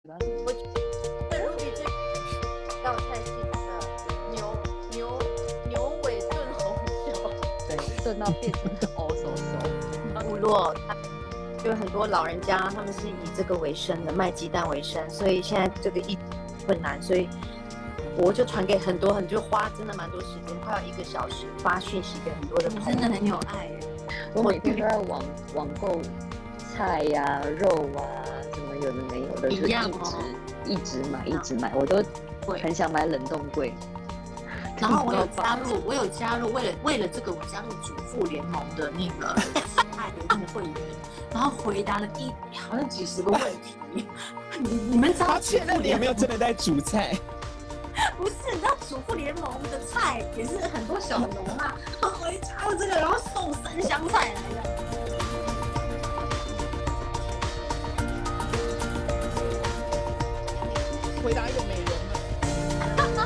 我觉得 Ruby 这道菜是一个牛尾炖红酒， 对，炖到变成哦嗖嗖。 部落就很多老人家他们是以这个为生的，卖鸡蛋为生，所以现在这个困难，所以我就传给很多，就花真的蛮多时间，快要1个小时发讯息给很多的朋友， 真的很有爱耶。 我每天都在网购菜呀、肉啊，什么有的没有的，就一直买，我都很想买冷冻柜。 然后我有加入，为了这个我加入主妇联盟的那个爱的那个会员，然后回答了好像几10个问题。你们知道他确认你有没有真的在煮菜？ 不是，你知道主妇联盟的菜也是很多小农嘛，然后回加入这个，然后送3箱菜来的。 回答一个美容的。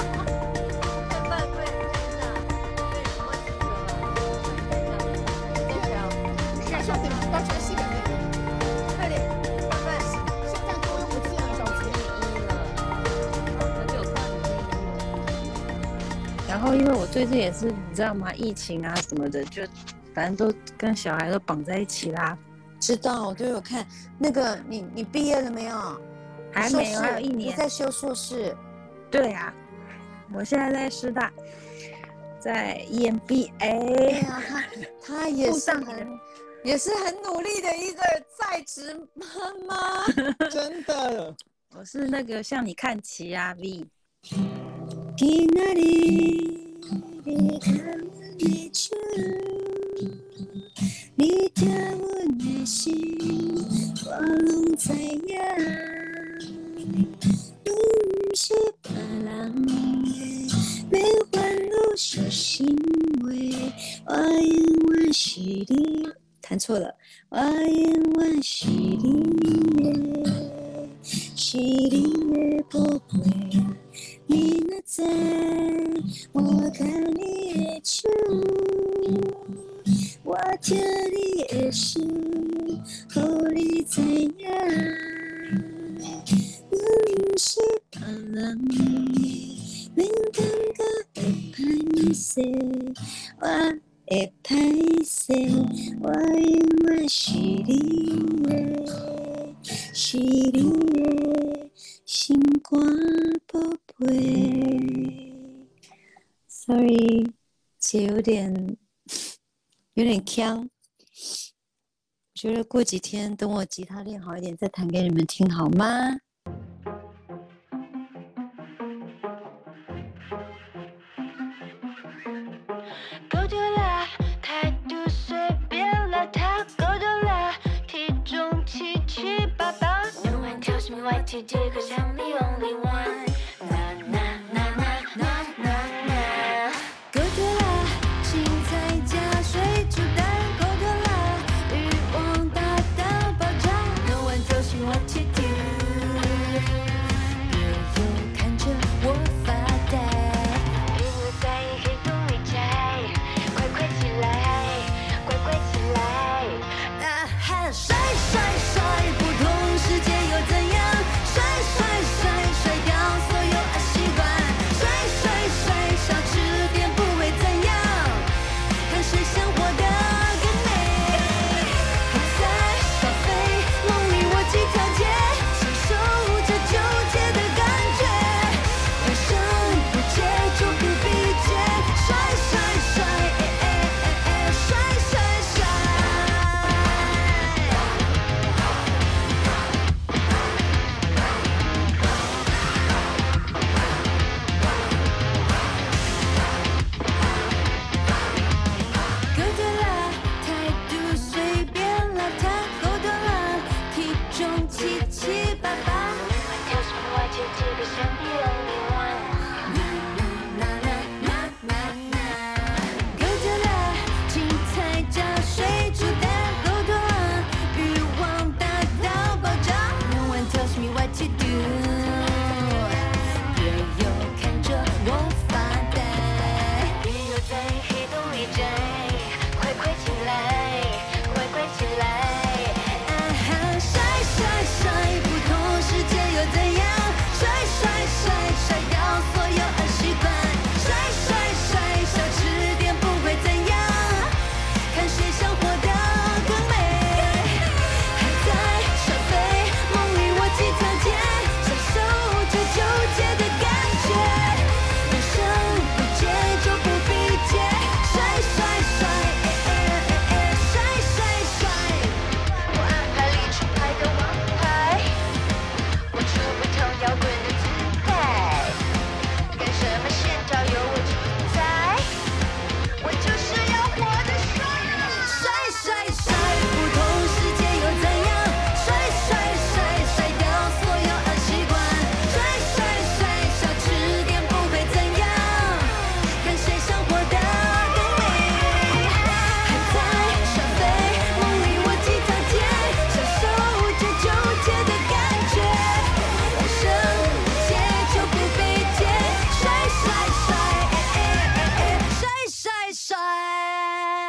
然后因为我最近也是你知道吗，疫情啊什么的，就反正都跟小孩都绑在一起啦。 知道，我都有看。那个你毕业了没有？ 还没有，还有1年。 你在修硕士？ 对啊，我现在在师大，在 EMBA。 对啊，他也是很努力的一个在职妈妈。 真的， 我是那个向你看齐啊 V。 在哪里？你看我的手，你听我的心，我拢知影。不是别人的，免烦恼小心话。我永远是你，弹错了。我永远是你的，是你的宝贝。你若知，我牵你的手，我听你的心，予你知影。我不是别人的，免感觉会歹势，我会歹势，我永远是你的，是你的心肝宝贝。Sorry， 姐有点呛，觉得过几天等我吉他练好一点再弹给你们听好吗？ 够多了，态度随便了，他够多了，体重7788。No one tells me what to do, 'cause I'm the only one. Na na na na na na na. 够多了，青菜加水煮蛋，够多了，欲望大到爆炸。No one tells me what to do， 别又看着我发呆。 别又在意黑洞里摘，快快起来，乖乖起来。 呐喊甩甩甩，不同世界又怎样？甩甩甩，甩掉所有爱拜。